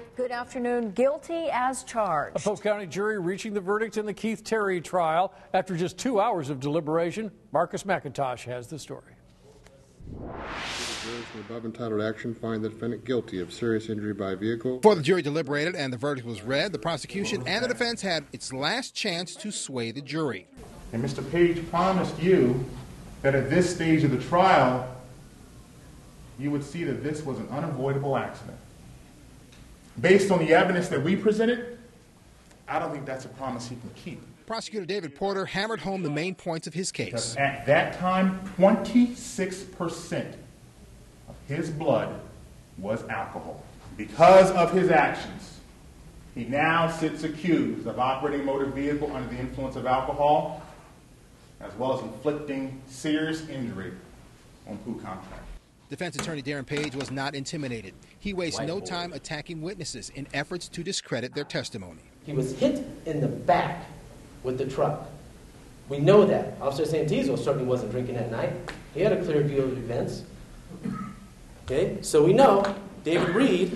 Good afternoon. Guilty as charged. A Polk County jury reaching the verdict in the Keith Terry trial after just 2 hours of deliberation. Marcus McIntosh has the story. Jurors from above entitled action find the defendant guilty of serious injury by vehicle. Before the jury deliberated and the verdict was read, the prosecution and the defense had its last chance to sway the jury. And Mr. Page promised you that at this stage of the trial, you would see that this was an unavoidable accident. Based on the evidence that we presented, I don't think that's a promise he can keep. Prosecutor David Porter hammered home the main points of his case. Because at that time, 26% of his blood was alcohol. Because of his actions, he now sits accused of operating a motor vehicle under the influence of alcohol, as well as inflicting serious injury on Polk County. Defense attorney Darren Page was not intimidated. He wasted no time attacking witnesses in efforts to discredit their testimony. He was hit in the back with the truck. We know that. Officer Santizo certainly wasn't drinking that night. He had a clear view of events. Okay, so we know David Reed,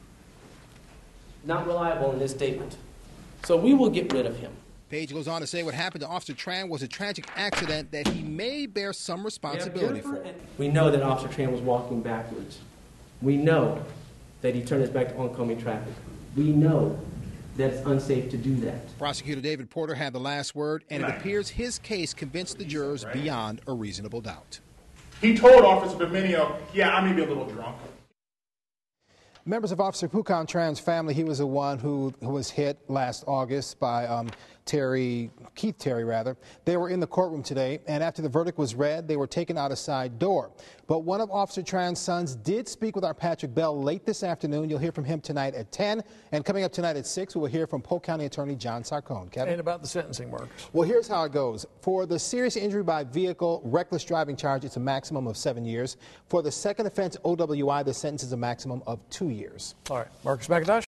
not reliable in this statement. So we will get rid of him. Page goes on to say what happened to Officer Tran was a tragic accident that he may bear some responsibility for. We know that Officer Tran was walking backwards. We know that he turned his back to oncoming traffic. We know that it's unsafe to do that. Prosecutor David Porter had the last word, and it appears his case convinced the jurors beyond a reasonable doubt. He told Officer Dominio, yeah, I may be a little drunk. Members of Officer Polk Tran's family, he was the one who was hit last August by Keith Terry. They were in the courtroom today, and after the verdict was read, they were taken out a side door. But one of Officer Tran's sons did speak with our Patrick Bell late this afternoon. You'll hear from him tonight at 10, and coming up tonight at 6, we will hear from Polk County Attorney John Sarcone. Kevin? And about the sentencing, Marcus. Well, here's how it goes. For the serious injury by vehicle, reckless driving charge, it's a maximum of 7 years. For the second offense, OWI, the sentence is a maximum of 2 years. All right, Marcus McIntosh.